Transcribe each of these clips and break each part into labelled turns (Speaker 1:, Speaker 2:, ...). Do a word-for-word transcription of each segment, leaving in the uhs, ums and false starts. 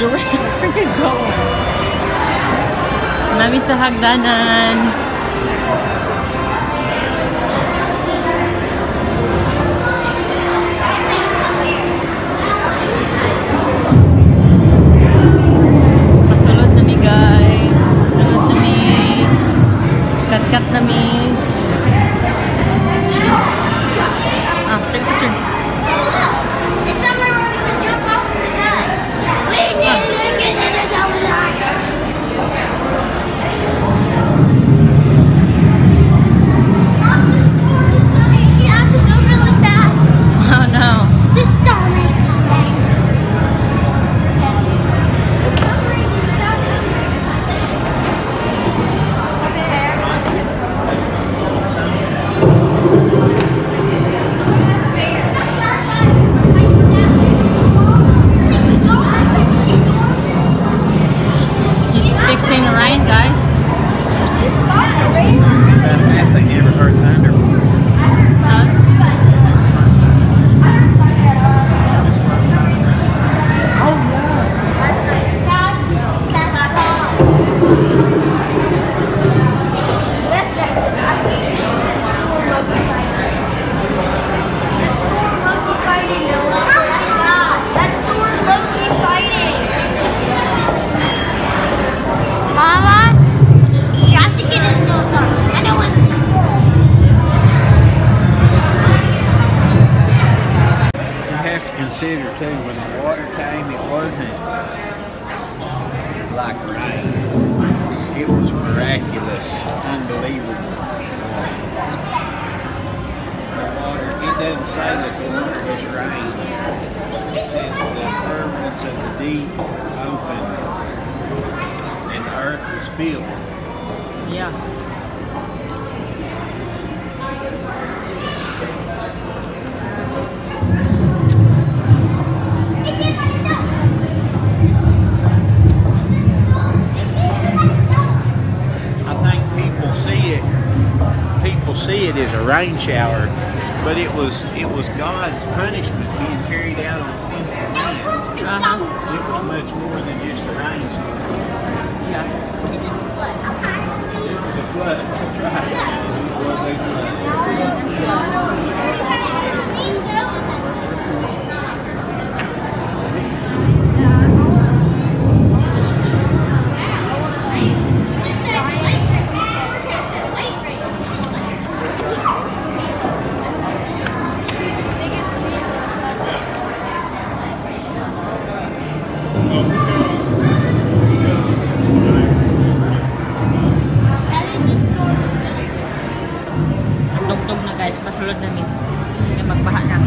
Speaker 1: Durant, where you going? Mami sa hagdanan. Pasulod na mi guys. Pasulod na mi. Kat-kat na mi. Ah, take a picture.
Speaker 2: It's somewhere where we can jump off the side. We need to get in the double line. You have to go really fast.
Speaker 1: Oh no.
Speaker 2: The storm is coming. It's covering the sun. Over there.
Speaker 1: It's fixing the rain, guys.
Speaker 2: It's fast to rain.
Speaker 3: That's the best thing ever heard thunder.
Speaker 1: Huh?
Speaker 2: Mama, you have to get in the car. I know what.
Speaker 3: You have to consider too, when the water came, it wasn't like rain. It was miraculous, unbelievable. The water, it doesn't say that the water was rain. It says the firmaments of the deep opened and the earth was filled.
Speaker 1: Yeah.
Speaker 3: I think people see it, people see it as a rain shower, but it was it was God's punishment being carried out on sinful man.
Speaker 1: Uh-huh.
Speaker 3: It was much more than just a rainstorm.
Speaker 1: Yeah.
Speaker 3: It was a flood. That's right. It was a flood.
Speaker 1: Tugtog na guys, pasulod namin. Kaya magbaha na.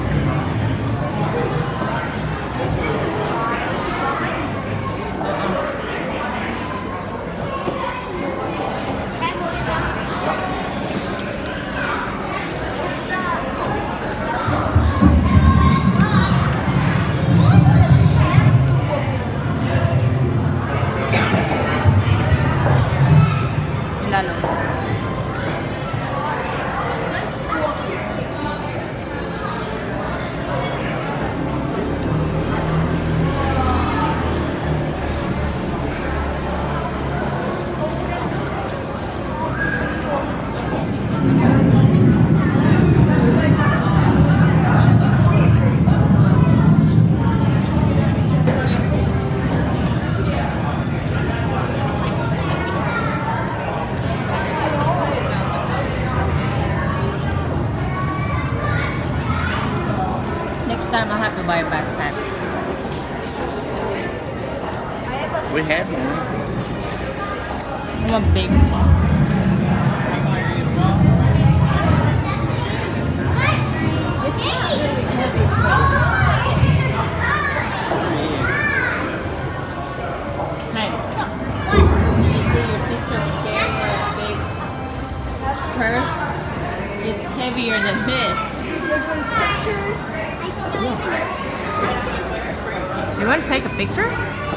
Speaker 1: Lalo. Next time I'll have to buy a backpack.
Speaker 3: We had one.
Speaker 1: One big. Hey, you see your sister carrying a big purse? It's heavier than this. You want to take a picture?